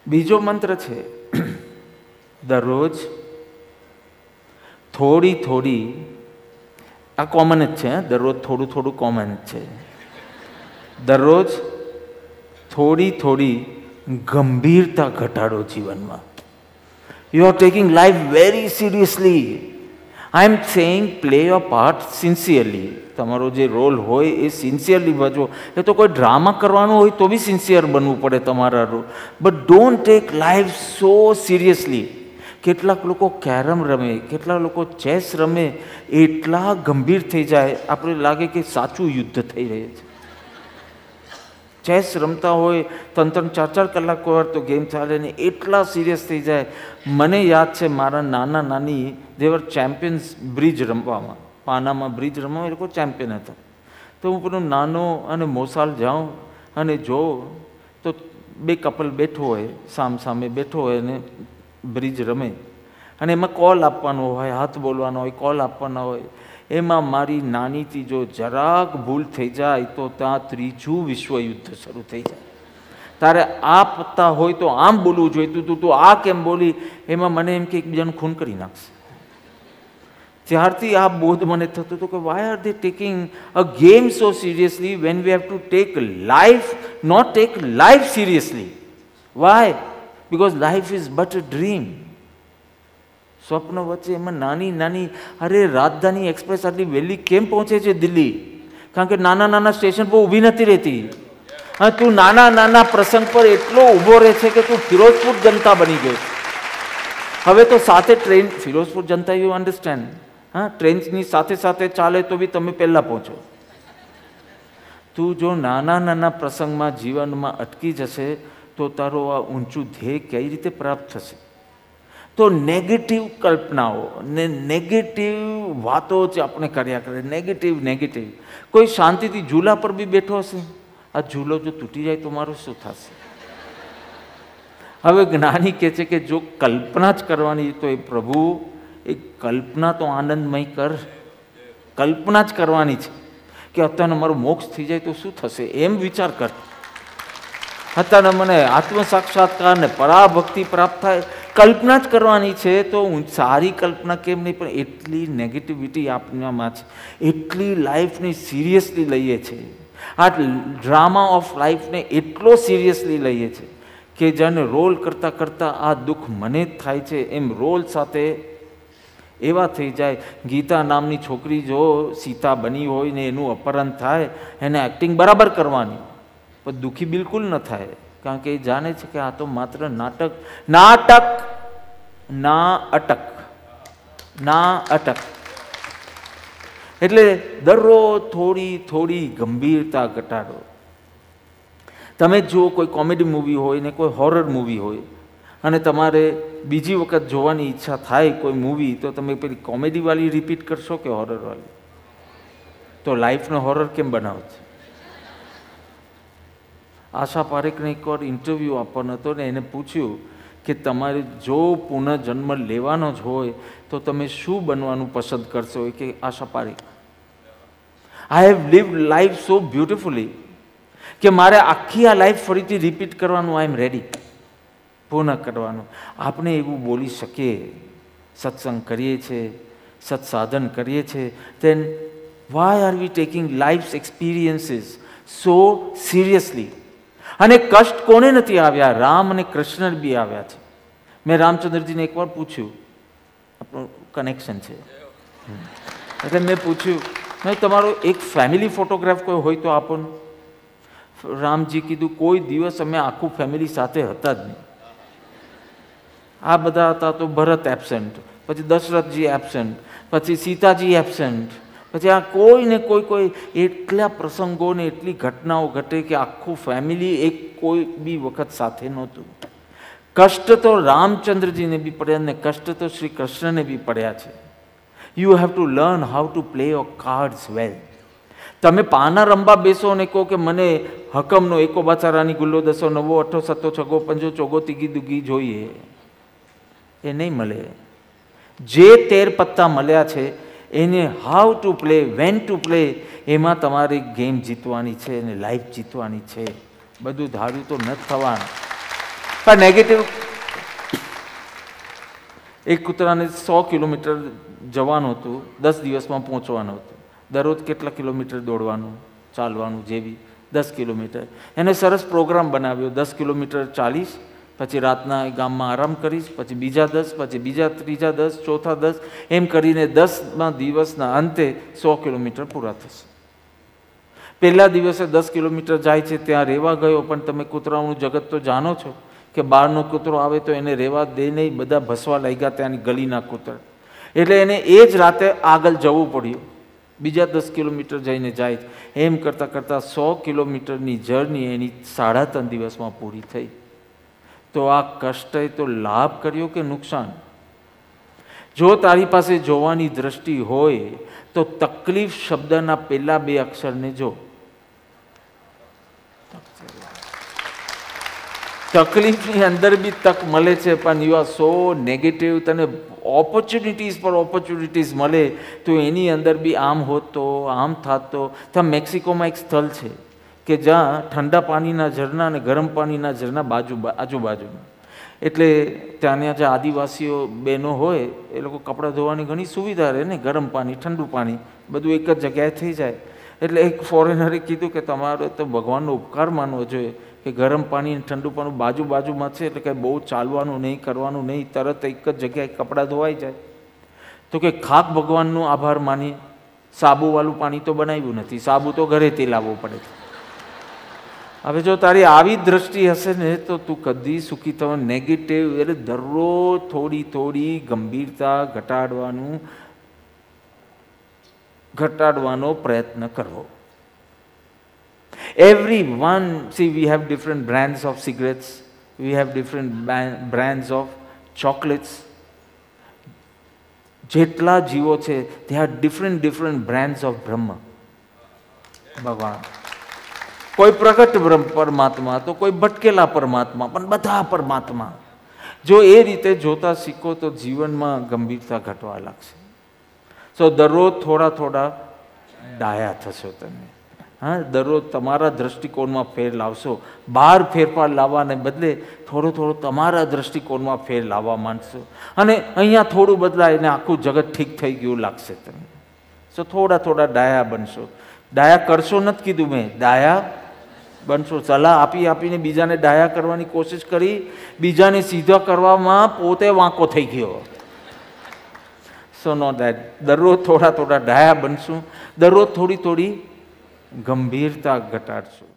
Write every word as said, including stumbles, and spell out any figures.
બીજો મંત્ર છે, દરરોજ થોડી થોડી, આ કોમન જ છે, દરરોજ થોડું થોડું કોમન જ છે, દરરોજ થોડી થોડી ગંભીરતા ઘટાડો જીવનમાં. You are taking life very seriously. I am saying play your part sincerely. તમારો જે રોલ હોય એ સિન્સિયરલી ભજવો. એ તો કોઈ ડ્રામા કરવાનું હોય તો બી સિન્સિયર બનવું પડે તમારા role. But don't take life so seriously. કેટલાક લોકો કેરમ રમે, કેટલાક લોકો ચેસ રમે, એટલા ગંભીર થઈ જાય આપણે લાગે કે સાચું યુદ્ધ થઈ રહ્યું છે. ચેસ રમતા હોય ત્રણ ત્રણ ચાર ચાર કલાક કોઈ વાર તો ગેમ ચાલે ને એટલા સિરિયસ થઈ જાય. મને યાદ છે મારા નાના નાની દેવર ચેમ્પિયન્સ બ્રિજ રમવામાં, પાનામાં બ્રિજ રમવા એ લોકો ચેમ્પિયન હતા. તો હું પેલો નાનો અને મોસાલ જાઉં અને જોઉં તો બે કપલ બેઠો હોય, સામ સામે બેઠો હોય અને બ્રિજ રમે અને એમાં કોલ આપવાનો હોય, હાથ બોલવાનો હોય, કોલ આપવાના હોય. એમાં મારી નાનીથી જો જરાક ભૂલ થઈ જાય તો ત્યાં ત્રીજું વિશ્વયુદ્ધ શરૂ થઈ જાય. તારે આ પત્તા હોય તો આમ બોલવું જોઈતું તું, તું આ કેમ બોલી? એમાં મને એમ કે એકબીજાનું ખૂન કરી નાખશે. ત્યારથી આ બોધ મને થતો હતો કે why are they taking a game so seriously when we have to take life, not take life seriously. Why? Because life is but a dream. સ્વપ્ન વચ્ચે એમાં નાની નાની, અરે રાજધાની એક્સપ્રેસ આટલી વહેલી કેમ પહોંચે છે દિલ્હી? કારણ કે નાના નાના સ્ટેશન પર ઊભી નથી રહેતી. હા, તું નાના નાના પ્રસંગ પર એટલો ઊભો રહે છે કે તું ફિરોઝપુર જનતા બની ગયો. હવે તો સાથે train, Firozpur Janata, you understand? હા, ટ્રેનની સાથે સાથે ચાલે તો બી તમે પહેલાં પહોંચો. તું જો નાના નાના પ્રસંગમાં જીવનમાં અટકી જશે તો તારો આ ઊંચું ધ્યેય કઈ રીતે પ્રાપ્ત થશે? તો નેગેટિવ કલ્પનાઓ ને નેગેટિવ વાતો જ આપણે કર્યા કરે, નેગેટિવ નેગેટિવ. કોઈ શાંતિથી ઝૂલા પર બી બેઠો હશે, આ ઝૂલો જો તૂટી જાય તો મારું શું થશે? હવે જ્ઞાની કહે છે કે જો કલ્પના જ કરવાની તો એ પ્રભુ એ કલ્પના તો આનંદમય કર. કલ્પના જ કરવાની છે કે અત્યારે મારો મોક્ષ થઈ જાય તો શું થશે, એમ વિચાર કર. અત્યારે મને આત્મ સાક્ષાત્કાર ને પરાભક્તિ પ્રાપ્ત થાય, કલ્પના જ કરવાની છે. તો સારી કલ્પના કેમ નહીં, પણ એટલી નેગેટિવિટી આપણામાં છે, એટલી લાઈફને સિરિયસલી લઈએ છે, આ ડ્રામા ઓફ લાઈફને એટલો સિરિયસલી લઈએ છે કે જેને રોલ કરતાં કરતાં આ દુઃખ મને જ થાય છે એમ રોલ સાથે એવા થઈ જાય. ગીતા નામની છોકરી જો સીતા બની હોય ને એનું અપહરણ થાય, એને એક્ટિંગ બરાબર કરવાની, પણ દુઃખી બિલકુલ ન થાય. કારણ કે એ જાણે છે કે આ તો માત્ર નાટક. નાટક ના અટક, ના અટક. એટલે દરરોજ થોડી થોડી ગંભીરતા ઘટાડો. તમે જુઓ કોઈ કોમેડી મૂવી હોય ને કોઈ હોરર મૂવી હોય અને તમારે બીજી વખત જોવાની ઈચ્છા થાય કોઈ મૂવી, તો તમે પેલી કોમેડીવાળી રિપીટ કરશો કે હોરરવાળી? તો લાઈફનો હોરર કેમ બનાવો છો? આશા પારેખને એકવાર ઇન્ટરવ્યૂ આપવાનો હતો ને એને પૂછ્યું કે તમારે જો પુનઃજન્મ લેવાનો જ હોય તો તમે શું બનવાનું પસંદ કરશો? કે Asha Parekh, I have lived life so beautifully કે મારે આખી આ લાઈફ ફરીથી રિપીટ કરવાનું, આઈ એમ રેડી, પૂર્ણ કરવાનું. આપણે એવું બોલી શકીએ, સત્સંગ કરીએ છીએ, સત્સાધન કરીએ છીએ, then why are we taking life's experiences so seriously? અને કષ્ટ કોને નથી આવ્યા? રામ અને કૃષ્ણ બી આવ્યા છે. મેં રામચંદ્રજીને એકવાર પૂછ્યું, આપણું કનેક્શન છે એટલે મેં પૂછ્યું, મેં તમારો એક ફેમિલી ફોટોગ્રાફ કોઈ હોય તો આપો ને. રામજી કીધું, કોઈ દિવસ અમે આખું ફેમિલી સાથે હતા જ નહીં. આ બધા હતા તો ભરત એબસેન્ટ, પછી દશરથજી એબસેન્ટ, પછી સીતાજી એબસેન્ટ, પછી આ કોઈ ને કોઈ કોઈ એટલા પ્રસંગો ને એટલી ઘટનાઓ ઘટે કે આખું ફેમિલી એક કોઈ બી વખત સાથે નહોતું. કષ્ટ તો રામચંદ્રજીને બી પડ્યા ને કષ્ટ તો શ્રી કૃષ્ણને બી પડ્યા છે. You have to learn how to play your cards well. તમે પાના રમવા બેસો ને કહો કે મને હકમનો એકો બાચારાની ગુલ્લો દસો નવો અઠો સત્તો છગો પંજો ચોગો તીગી દુગી જોઈએ, એ નહીં મળે. જે તેર પત્તા મળ્યા છે એને how to play, when to play, એમાં તમારી ગેમ જીતવાની છે અને લાઈફ જીતવાની છે. બધું ધાર્યું તો ન થવાનું. પણ નેગેટિવ એક કૂતરાને સો કિલોમીટર જવાનું હતું, દસ દિવસમાં પહોંચવાનું હતું. દરરોજ કેટલા કિલોમીટર દોડવાનું, ચાલવાનું, જેવી દસ કિલોમીટર. એને સરસ પ્રોગ્રામ બનાવ્યો, દસ કિલોમીટર ચાલીસ, પછી રાતના ગામમાં આરામ કરીશ, પછી બીજા દસ, પછી બીજા ત્રીજા દસ, ચોથા દસ, એમ કરીને દસમાં દિવસના અંતે સો કિલોમીટર પૂરા થશે. પહેલા દિવસે દસ કિલોમીટર જાય છે ત્યાં રહેવા ગયો, પણ તમે કૂતરાઓનું જગત તો જાણો છો કે બહારનો કૂતરો આવે તો એને રહેવા દે નહીં, બધા ભસવા લાગ્યા ત્યાંની ગલીના કૂતરા. એટલે એને એ જ રાતે આગળ જવું પડ્યું, બીજા દસ કિલોમીટર જઈને જાય. એમ કરતાં કરતાં સો કિલોમીટરની જર્ની એની સાડા ત્રણ દિવસમાં પૂરી થઈ. તો આ કષ્ટે તો લાભ કર્યો કે નુકસાન? જો તારી પાસે જોવાની દ્રષ્ટિ હોય તો તકલીફ શબ્દના પહેલા બે અક્ષરને જો. તકલીફની અંદર બી તક મળે છે, પણ યુ આર સો નેગેટિવ. તને ઓપોર્ચ્યુનિટીઝ પર ઓપોર્ચ્યુનિટીઝ મળે તો એની અંદર બી આમ હોત તો આમ થાત તો. ત્યાં મેક્સિકોમાં એક સ્થળ છે કે જ્યાં ઠંડા પાણીના ઝરણા અને ગરમ પાણીના ઝરણા બાજુ આજુબાજુમાં. એટલે ત્યાંના જે આદિવાસીઓ બહેનો હોય એ લોકો કપડાં ધોવાની ઘણી સુવિધા રહે ને, ગરમ પાણી ઠંડુ પાણી બધું એક જ જગ્યાએ થઈ જાય. એટલે એક ફોરેનરે કીધું કે તમારે તો ભગવાનનો ઉપકાર માનવો જોઈએ કે ગરમ પાણી અને ઠંડુ પાણી બાજુ બાજુમાં છે, એટલે કંઈ બહુ ચાલવાનું નહીં, કરવાનું નહીં, તરત એક જ જગ્યાએ કપડાં ધોવાઈ જાય. તો કે ખાક ભગવાનનો આભાર માની સાબુવાળું પાણી તો બનાવ્યું નથી, સાબુ તો ઘરેથી લાવવું પડે. હવે જો તારી આવી દ્રષ્ટિ હશે ને તો તું કદી સુખી થવા. નેગેટિવ એટલે દરરોજ થોડી થોડી ગંભીરતા ઘટાડવાનું ઘટાડવાનો પ્રયત્ન કરવો. Everyone, see, we have different brands of cigarettes, we have different brands of chocolates. જેટલા જીવો છે, they are different different brands of બ્રહ્મ. ભગવાન કોઈ પ્રગટ પરમાત્મા તો કોઈ ભટકેલા પરમાત્મા, પણ બધા પરમાત્મા. જો એ રીતે જોતા શીખો તો જીવનમાં ગંભીરતા ઘટવા લાગશે. સો દરરોજ થોડા થોડા ડાયા થશો તમે. હા, દરરોજ તમારા દૃષ્ટિકોણમાં ફેર લાવશો. બહાર ફેરફાર લાવવાને બદલે થોડો થોડો તમારા દૃષ્ટિકોણમાં ફેર લાવવા માંડશો, અને અહીંયા થોડું બદલાય ને આખું જગત ઠીક થઈ ગયું લાગશે તમને. સો થોડા થોડા ડાયા બનશો. ડાયા કરશો નથી કીધું મેં, ડાયા બનશો. સલાહ આપી આપીને બીજાને ડાયા કરવાની કોશિશ કરી, બીજાને સીધા કરવામાં પોતે વાંકો થઈ ગયો. So know that. દરરોજ થોડા થોડા ડાયા બનશું, દરરોજ થોડી થોડી ગંભીરતા ઘટાડશું.